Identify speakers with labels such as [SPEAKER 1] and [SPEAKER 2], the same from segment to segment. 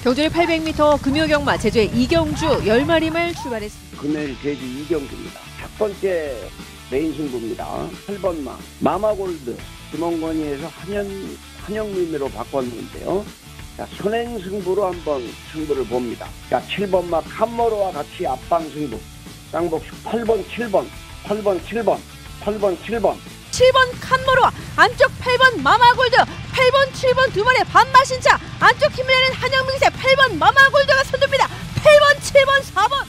[SPEAKER 1] 경주는 800m 금요경마 제주의 이경주 10마리말 출발했습니다.
[SPEAKER 2] 금요일 제주 이경주입니다. 첫 번째 메인 승부입니다. 8번마 마마골드 김원건이에서 한영민으로 바꿨는데요. 자, 선행 승부로 한번 승부를 봅니다. 자, 7번마 캄모로와 같이 앞방 승부. 쌍복식 8번 7번 8번 7번 8번 7번
[SPEAKER 1] 7번 칸모로와 안쪽 8번 마마골드 8번 7번 두 마리의 반마신차 안쪽 힘을 내는 한영민세 8번 마마골드가 선두입니다. 8번 7번 4번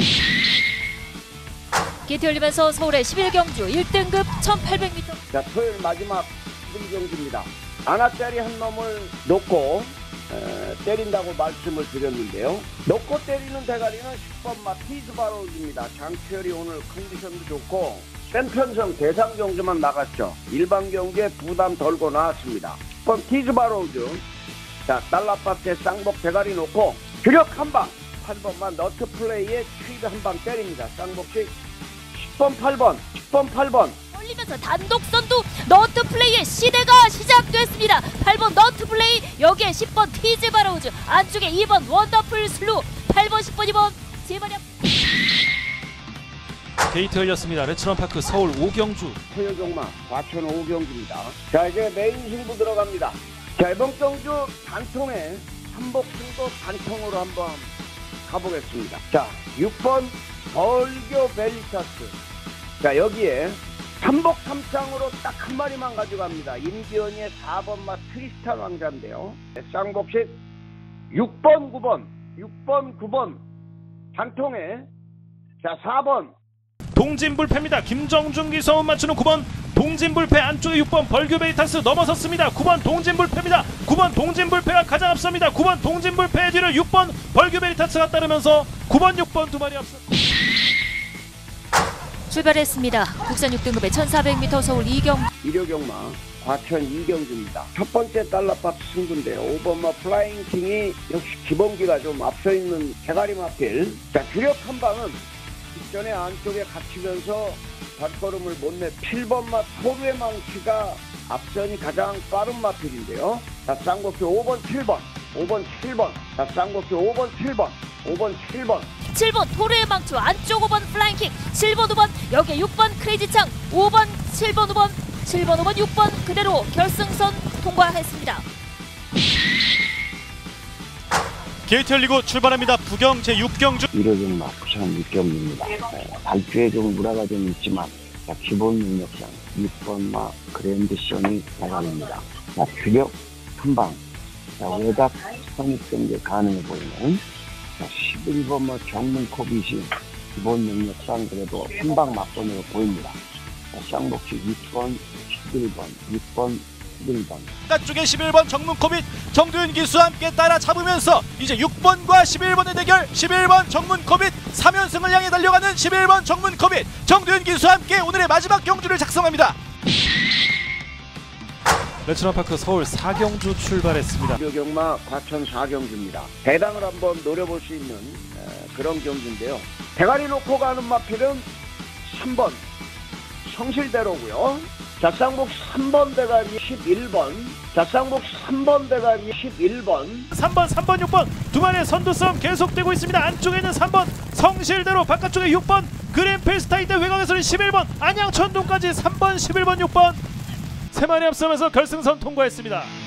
[SPEAKER 3] 게이트 열리면서 서울의 11경주 1등급 1800m.
[SPEAKER 2] 자, 토요일 마지막 11경주입니다. 아나짜리 한 놈을 놓고 때린다고 말씀을 드렸는데요. 놓고 때리는 대가리는 10번마 티즈바로즈입니다. 장철이 오늘 컨디션도 좋고 센편성 대상 경주만 나갔죠. 일반 경주에 부담 덜고 나왔습니다. 10번 티즈바로즈. 자, 달러파트에 쌍복 대가리 놓고 주력 한방 8번만 너트 플레이에 추이드 한방 때립니다. 쌍복식 10번 8번 10번 8번
[SPEAKER 3] 올리면서 단독 선두 너트 플레이의 시대가 시작됐습니다. 8번 너트 플레이, 여기에 10번 티즈바로우즈, 안쪽에 2번 원더풀 슬루, 8번 10번 2번 제마리아.
[SPEAKER 4] 게이트 열렸습니다. 레츠런파크 서울 5경주
[SPEAKER 2] 토요경마 과천 5경주입니다. 자, 이제 메인 승부 들어갑니다. 자, 이번 경주 단통에 한복승도 단통으로 한번 가보겠습니다. 자, 6번 벌교 벨리타스. 자, 여기에 삼복 3창으로 딱 한 마리만 가져갑니다. 임기현이의 4번마 트리스탄 왕자인데요. 쌍복식 6번 9번 6번 9번 단통에 자 4번
[SPEAKER 4] 동진불패입니다. 김정준 기성은 맞추는 9번 동진불패, 안쪽에 6번 벌교베이타스 넘어섰습니다. 9번 동진불패입니다. 9번 동진불패가 가장 앞섭니다. 9번 동진불패 뒤를 6번 벌교베이타스가 따르면서 9번 6번 두 마리 앞서
[SPEAKER 3] 출발했습니다. 국산 6등급의 1400m 서울 2경주.
[SPEAKER 2] 일요경마 과천 2경주입니다. 첫 번째 달러팝 승부인데요. 5번마 플라잉킹이 역시 기본기가 좀 앞서 있는 대가리 마필. 자, 주력 한 방은 직전에 안쪽에 갇히면서 발걸음을 못 내 7번마 토르의 망치가 앞선이 가장 빠른 마필인데요. 자, 쌍곡표 5번 7번 5번 7번 자, 쌍곡표 5번 7번 5번 7번
[SPEAKER 3] 7번 토르의 망초, 안쪽 5번 플라잉킥, 7번 5번, 여기에 6번 크레이지창, 5번 7번 5번 7번 5번 6번 그대로 결승선 통과했습니다.
[SPEAKER 4] 게이트 열리고 출발합니다. 부경 제6경주
[SPEAKER 2] 일요경마 부산 6경주입니다. 발주에 좀 무라가 좀 있지만 자, 기본 능력상 6번마 그랜드션이 나갑니다. 자, 주력 한방 외곽 선입경제 가능해 보이는 11번마 정문코빗이 기본 능력상 그래도 한방 막번으로 보입니다. 쌍복식 6번 11번 6번 11번
[SPEAKER 4] 바깥쪽에 11번 정문코빗 정두윤 기수와 함께 따라잡으면서 이제 6번과 11번의 대결. 11번 정문코빗 3연승을 향해 달려가는 11번 정문코빗 정두윤 기수와 함께 오늘의 마지막 경주를 작성합니다. 레츠런파크 서울 4경주 출발했습니다.
[SPEAKER 2] 일요경마 과천 4경주입니다. 대당을 한번 노려볼 수 있는 그런 경주인데요. 대가리 놓고 가는 마필은 3번 성실대로고요. 자, 쌍복 3번 대가리 11번 자, 쌍복 3번 대가리 11번
[SPEAKER 4] 3번 6번 두 마리의 선두싸움 계속되고 있습니다. 안쪽에는 3번 성실대로, 바깥쪽에 6번 그린필스타이드, 외곽에서는 11번 안양천동까지 3번 11번 6번 세 마리 앞서면서 결승선 통과했습니다.